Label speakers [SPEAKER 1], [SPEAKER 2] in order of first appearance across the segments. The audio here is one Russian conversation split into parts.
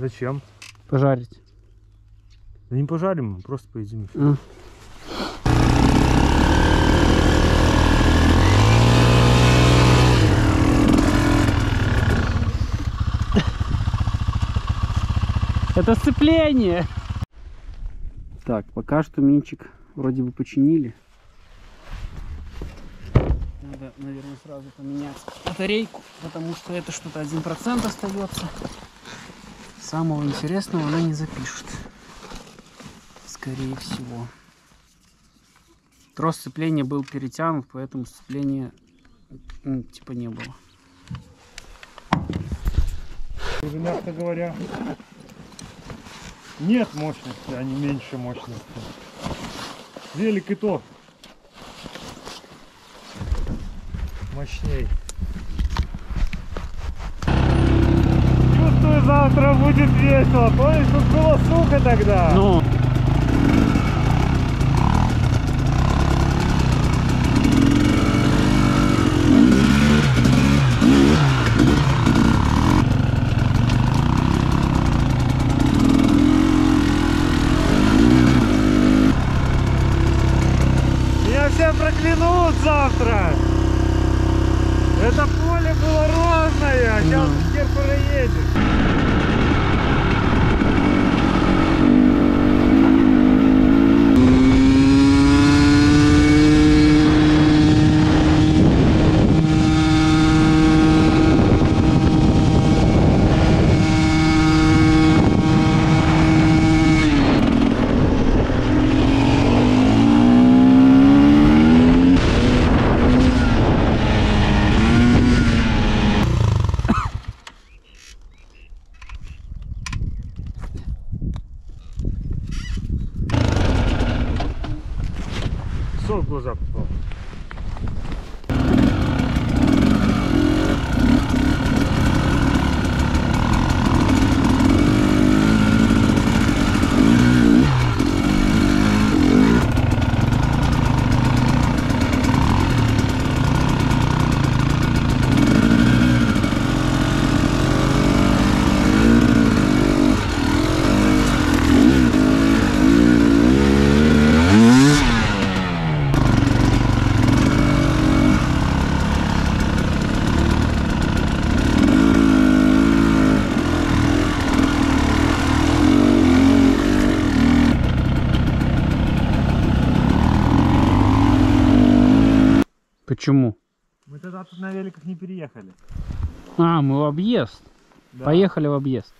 [SPEAKER 1] Зачем?
[SPEAKER 2] Пожарить.
[SPEAKER 1] Да не пожарим, просто поедим.
[SPEAKER 2] Это сцепление. Так, пока что минчик вроде бы починили. Надо, наверное, сразу поменять батарейку, потому что это что-то 1% остается. Самого интересного она не запишет. Скорее всего. Трос сцепления был перетянут, поэтому сцепления типа не было.
[SPEAKER 1] Уже, мягко говоря, нет мощности, а не меньше мощности. Велик и то мощней. Чувствую, завтра будет весело. Помнишь, тут было сухо тогда?
[SPEAKER 2] Ну.
[SPEAKER 1] Меня все проклянут завтра. Это поле было ровное, а сейчас теперь проедет. В глаза попал.
[SPEAKER 2] Почему?
[SPEAKER 1] Мы тогда тут на великах не переехали.
[SPEAKER 2] А, мы в объезд. Да. Поехали в объезд.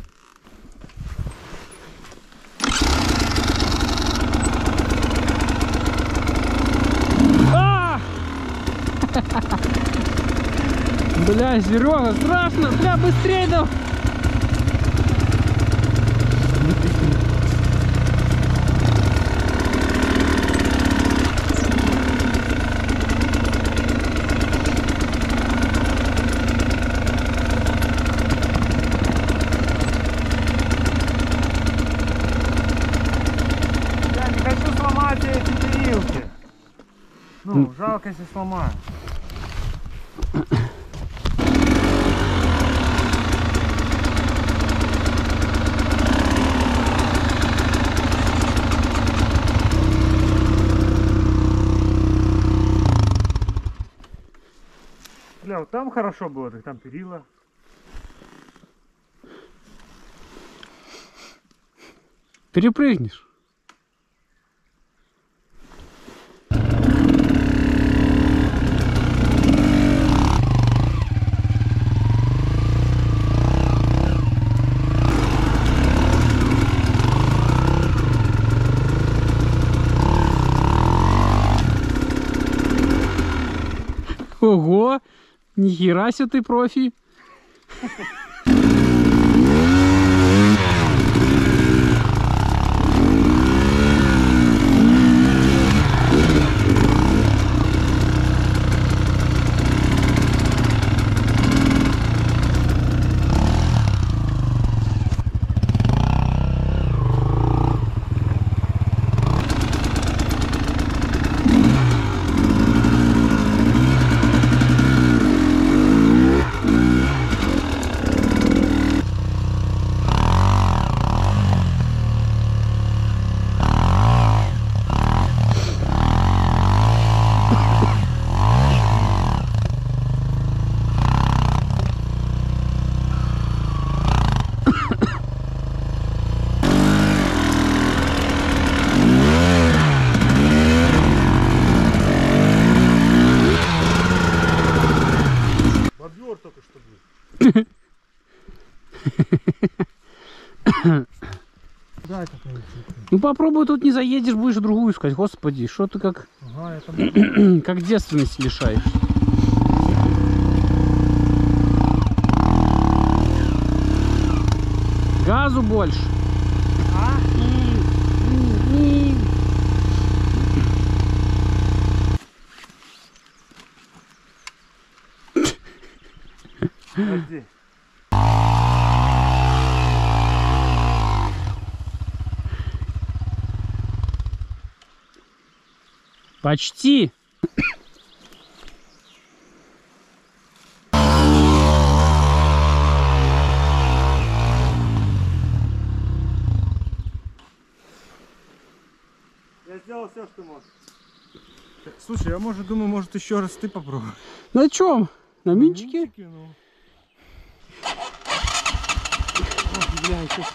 [SPEAKER 2] Бля, Серега, страшно! Бля, быстрее давай!
[SPEAKER 1] Я не хочу сломать эти перилки. Ну, жалко, если сломаю. Бля, вот там хорошо было, так там перила.
[SPEAKER 2] Перепрыгнешь. Ого! Нихера себе ты профи!
[SPEAKER 1] Бобер только что был. Да, это
[SPEAKER 2] ну попробуй, тут не заедешь, будешь другую искать. Господи, что ты как...
[SPEAKER 1] ага, это...
[SPEAKER 2] как девственность лишаешь. Газу больше.
[SPEAKER 1] А? Подожди.
[SPEAKER 2] Почти.
[SPEAKER 1] Я сделал все, что мог. Слушай, я думаю, может еще раз ты попробуй.
[SPEAKER 2] На чем? На минчике?
[SPEAKER 1] Ну.
[SPEAKER 2] Ох, бля, сейчас.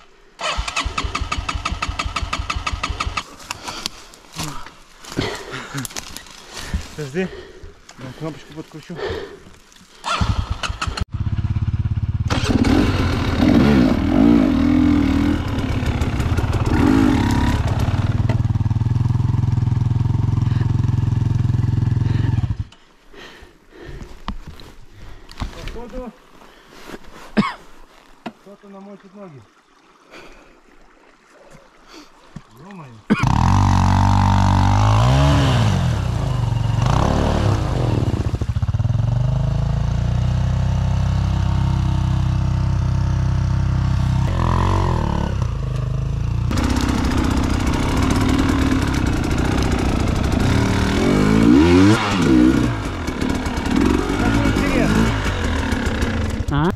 [SPEAKER 1] Подожди. Да, кнопочку подкручу. Походу кто-то намочит ноги. Ё-моё.
[SPEAKER 2] А?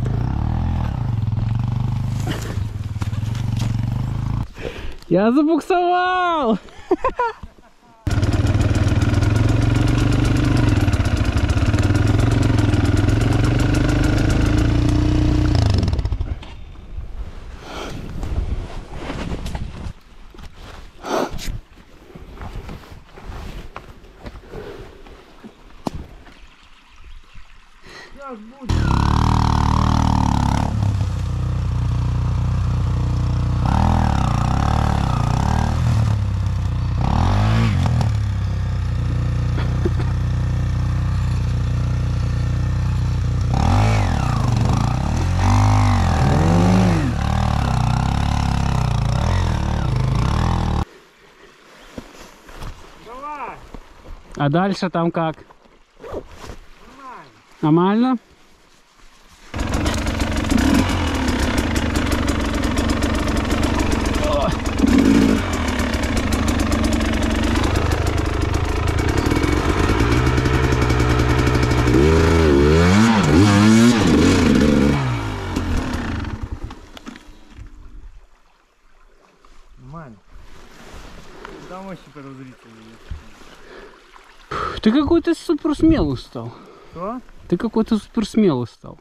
[SPEAKER 2] Я забуксовал!
[SPEAKER 1] Сейчас будет. Давай.
[SPEAKER 2] А дальше там как?
[SPEAKER 1] Нормально.
[SPEAKER 2] Нормально?
[SPEAKER 1] Нормально. Там очень подозрительно.
[SPEAKER 2] Ты какой-то супер смелый стал.
[SPEAKER 1] Что?
[SPEAKER 2] Ты какой-то супер смелый стал.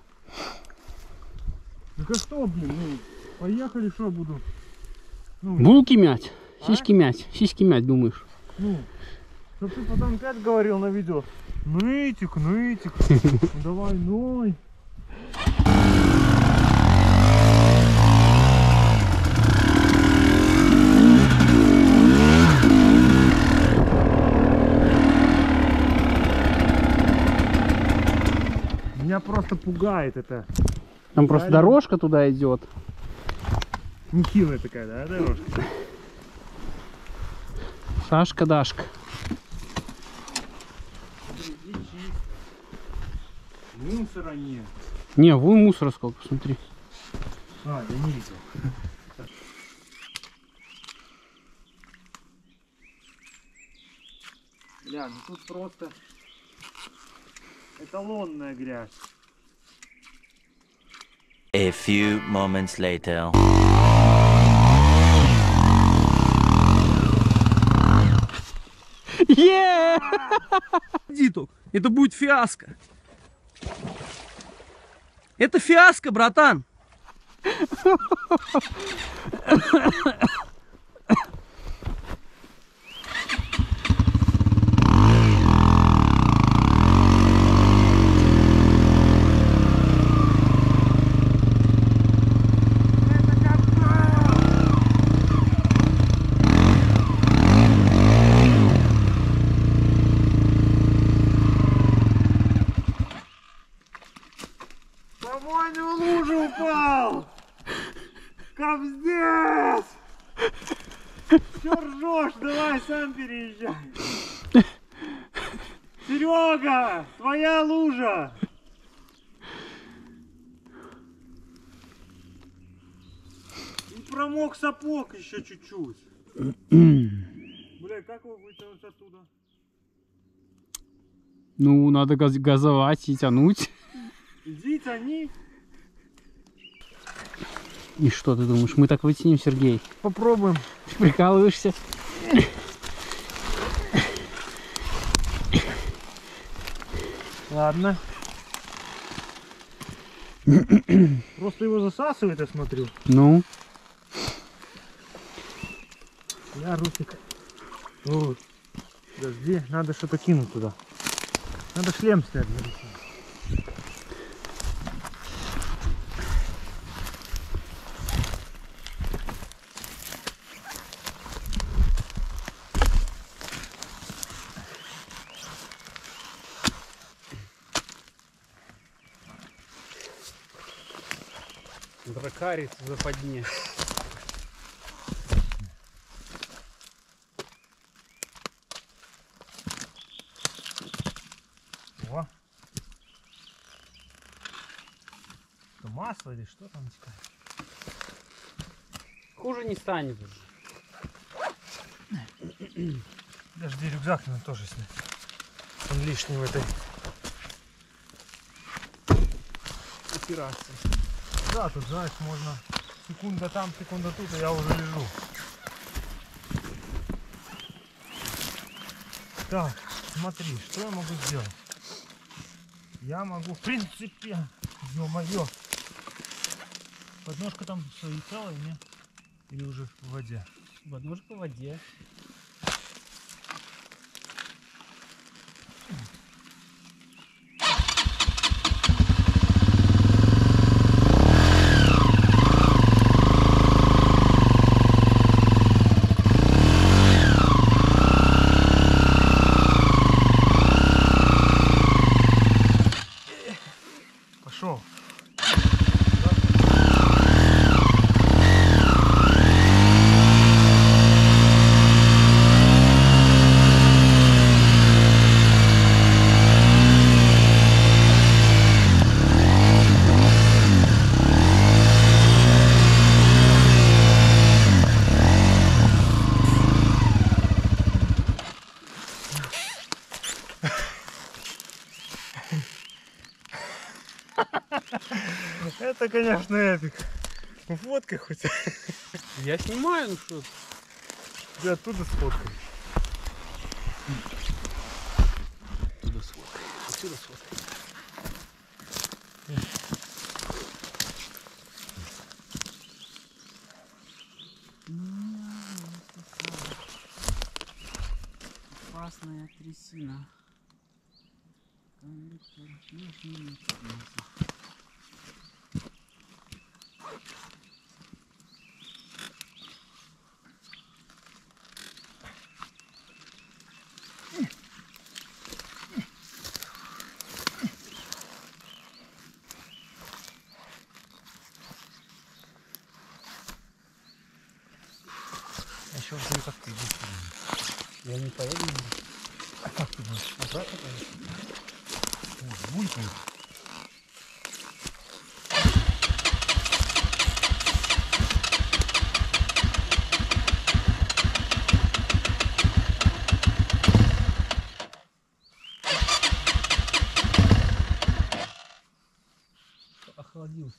[SPEAKER 1] Ну-ка что, блин, ну, поехали, что буду? Ну,
[SPEAKER 2] Булки мять, сиськи мять, сиськи мять, думаешь?
[SPEAKER 1] ну, чтоб ты потом опять говорил на видео. Нытик, нытик, ну, давай, ной. Меня просто пугает это.
[SPEAKER 2] Там просто
[SPEAKER 1] Реально?
[SPEAKER 2] дорожка туда идет.
[SPEAKER 1] Нехилая такая, да, дорожка?
[SPEAKER 2] Шашка-дашка.
[SPEAKER 1] Мусора нет.
[SPEAKER 2] Не, вон мусора сколько, посмотри.
[SPEAKER 1] А, я не видел. Бля, ну тут просто эталонная грязь.
[SPEAKER 3] A few moments later.
[SPEAKER 4] Диту, это будет фиаско. Это фиаско, братан.
[SPEAKER 1] По-моему, в лужу упал! Кобздец! Чё ржёшь? Давай сам переезжай! Серега! Твоя лужа! И промок сапог еще чуть-чуть. Бля, как его вытянуть оттуда?
[SPEAKER 2] Ну, надо газовать и тянуть.
[SPEAKER 1] Иди, тяни.
[SPEAKER 2] И что ты думаешь, мы так вытянем, Сергей?
[SPEAKER 1] Попробуем.
[SPEAKER 2] Ты прикалываешься?
[SPEAKER 1] Ладно. Просто его засасывает, я смотрю.
[SPEAKER 2] Ну?
[SPEAKER 1] Я Русик. Ой, подожди, надо что-то кинуть туда. Надо шлем снять.
[SPEAKER 2] Дракарец в западне.
[SPEAKER 1] О. Это масло или что там текает?
[SPEAKER 2] Хуже не станет уже.
[SPEAKER 1] Подожди, рюкзак надо тоже снять. Он лишний в этой
[SPEAKER 2] Операция.
[SPEAKER 1] Да, тут, знаешь, можно секунда там, секунда тут, и я уже лежу. Так, смотри, что я могу сделать? Я могу, в принципе, ё-моё. Подножка там свои целая, не? Или уже в воде?
[SPEAKER 2] Подножка в воде.
[SPEAKER 1] Пошел. Это, конечно, эпик. Фоткай хоть.
[SPEAKER 2] Я снимаю, ну что?
[SPEAKER 1] Ты оттуда сфоткай.
[SPEAKER 2] Оттуда сфоткай. Отсюда сфоткай. Опасная трясина.
[SPEAKER 1] Еще вдруг как ты идешь.
[SPEAKER 2] Я не поеду.
[SPEAKER 1] А как ты будешь? Обратно поедешь? О, булькает.
[SPEAKER 2] Охладился.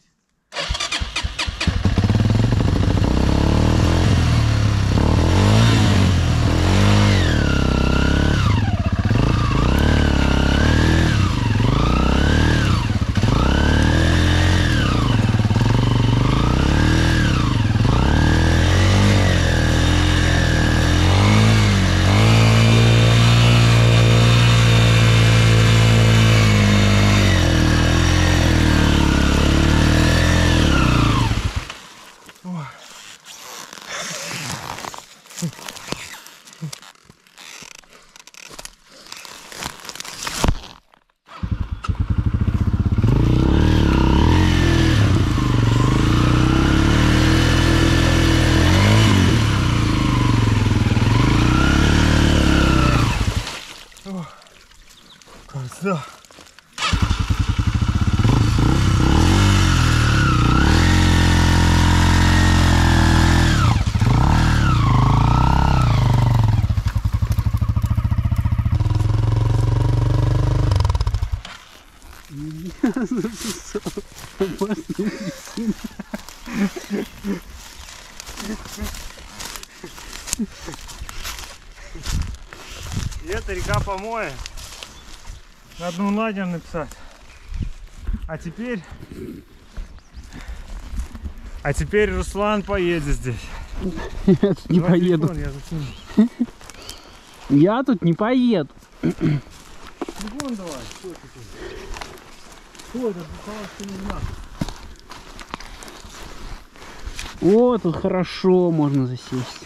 [SPEAKER 1] И это река помоя. Надо Надя написать. А теперь Руслан поедет здесь.
[SPEAKER 2] Я тут не
[SPEAKER 1] Давай
[SPEAKER 2] поеду.
[SPEAKER 1] телефон, я засуну.
[SPEAKER 2] Я тут не поеду.
[SPEAKER 1] Телефон давай. Что это? Не надо.
[SPEAKER 2] О, тут хорошо, можно засесть.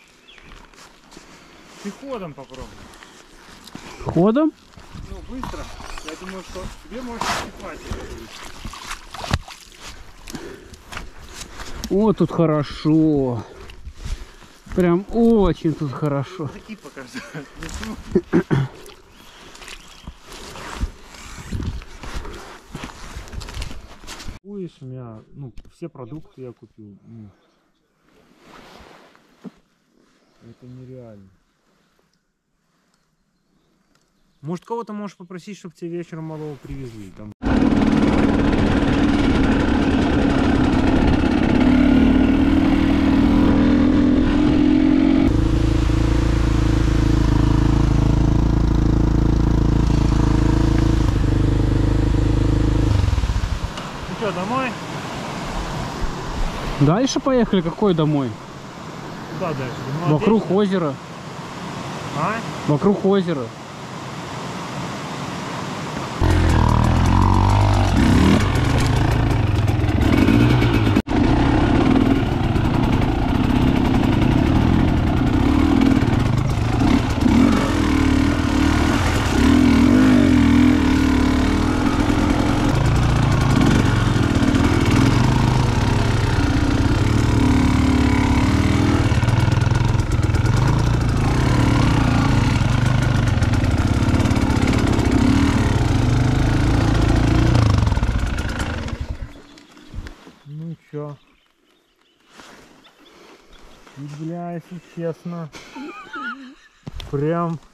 [SPEAKER 1] Ты ходом попробуй.
[SPEAKER 2] Ходом?
[SPEAKER 1] Ну, быстро. Я думаю, что тебе может не хватит.
[SPEAKER 2] О, тут хорошо. Прям очень тут хорошо.
[SPEAKER 1] Такие покажи. Будешь, у меня, ну, все продукты я купил. Ну, это нереально. Может, кого-то можешь попросить, чтобы тебе вечером малого привезли. Там... Ну что, домой?
[SPEAKER 2] Дальше поехали? Какой домой?
[SPEAKER 1] Куда дальше?
[SPEAKER 2] Вокруг озера.
[SPEAKER 1] А?
[SPEAKER 2] Вокруг озера.
[SPEAKER 1] Ну чё? И, бля, если честно, прям...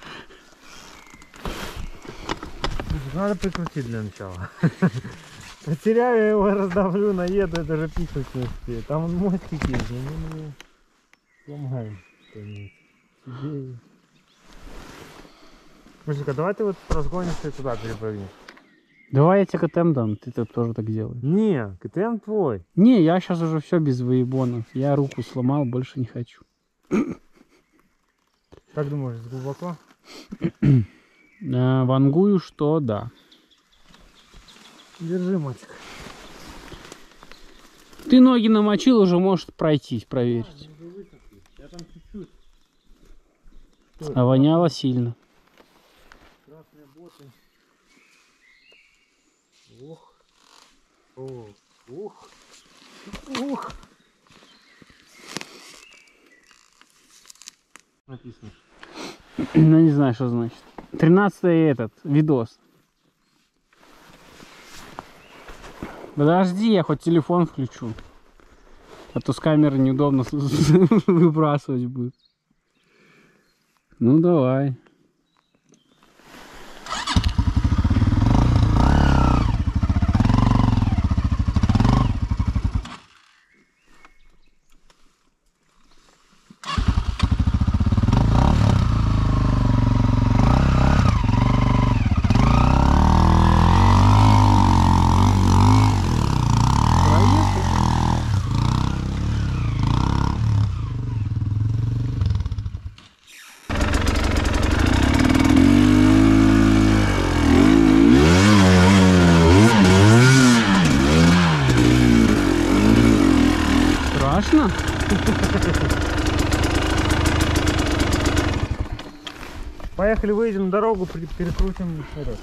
[SPEAKER 1] Надо прикрутить для начала. Потеряю я его, раздавлю, наеду, я даже пикнуть не успею. Там он мостик есть, но мы его сломаем. Тебе... Мужика, давай ты вот разгонишься и туда перепрыгнешь.
[SPEAKER 2] Давай я тебе КТМ дам, ты -то тоже так делай.
[SPEAKER 1] Не, КТМ твой.
[SPEAKER 2] Не, я сейчас уже все без выебонов. Я руку сломал, больше не хочу.
[SPEAKER 1] Как думаешь, глубоко?
[SPEAKER 2] Вангую, что да.
[SPEAKER 1] Держи, мальчик.
[SPEAKER 2] Ты ноги намочил, уже можешь пройтись, проверить.
[SPEAKER 1] Я там чуть-чуть.
[SPEAKER 2] А воняло сильно.
[SPEAKER 1] Красные боты. Ох. Ох. Ух. Ух. Написано.
[SPEAKER 2] Ну не знаю, что значит. 13-й этот видос. Подожди, я хоть телефон включу. А то с камеры неудобно выбрасывать будет. Ну давай. Страшно?
[SPEAKER 1] Поехали, выйдем на дорогу, перекрутим этот.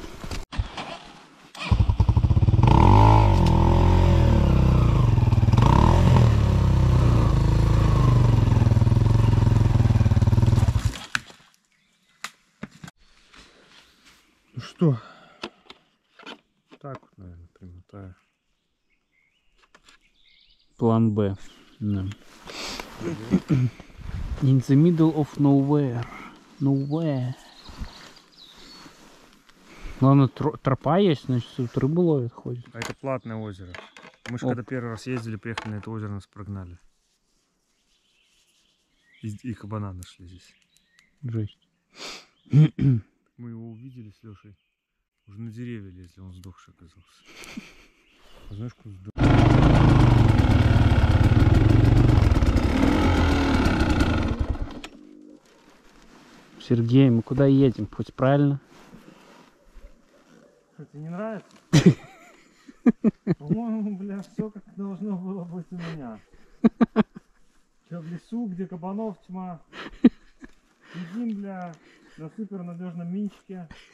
[SPEAKER 1] Ну что? Так вот, наверное, примотаю.
[SPEAKER 2] План Б. Да. In the middle of nowhere. Nowhere. Главное, тропа есть, значит, тут рыбу ловят, ходят.
[SPEAKER 1] А это платное озеро. Мы же когда первый раз ездили, приехали на это озеро, нас прогнали. И кабана нашли здесь.
[SPEAKER 2] Жесть.
[SPEAKER 1] Мы его увидели с Лешей. Уже на деревья лезли, он сдохший оказался. А знаешь, как сдох?
[SPEAKER 2] Сергей, мы куда едем? Путь правильно?
[SPEAKER 1] Что, тебе не нравится? По-моему, бля, все как должно было быть у меня. Че, в лесу, где кабанов тьма. Едим, бля, на супер надежном минчике.